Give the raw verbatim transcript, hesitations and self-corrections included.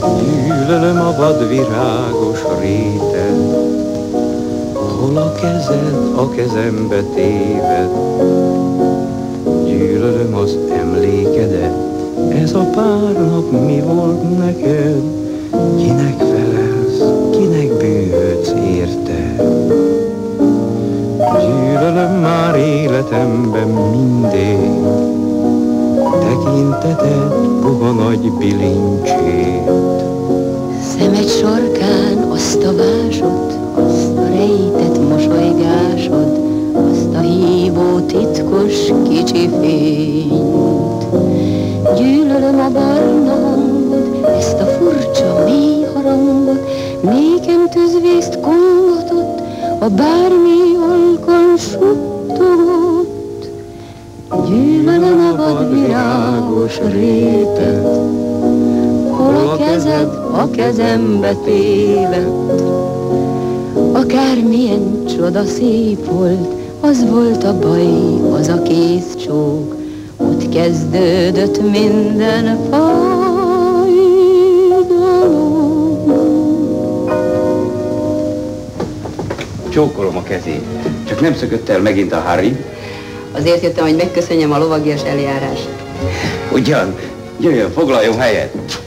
Gyűlölöm a vadvirágos rétet, hol a kezed a kezembe téved. Gyűlölöm az emlékedet, ez a pár nap mi volt neked. Kinek felelsz, kinek bűnhődsz érte. Gyűlölöm már életemben mindén, tekinteted puha nagy bilincsét. Szemed sarkán azt a vásod, azt a rejtett mosolygásod, azt a hívó titkos kicsi fényt. Gyűlölöm a barna hangod, ezt a furcsa mély harangot, nékem tűzvészt kongatott, a bármi olkon suttogott. Gyűlölöm a vadvirágos rétet, hol a kezed a kezembe tévedt. Akármilyen csoda szép volt, az volt a baj, az a kész csók, ott kezdődött minden fájdalom. Csókolom a kezét. Csak nem szökött el megint a Harry? Azért jöttem, hogy megköszönjem a lovagias eljárást. Ugyan, jöjjön, foglaljon helyet.